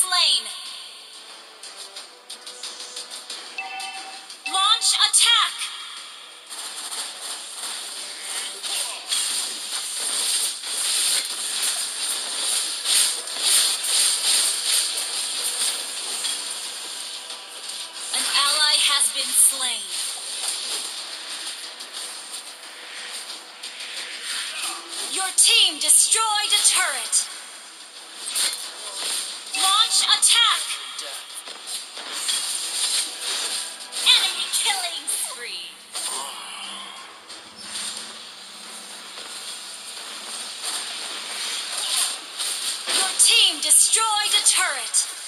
slain. Launch attack. An ally has been slain. Your team destroyed a turret. Launch attack. Enemy killing spree. Your team destroyed a turret.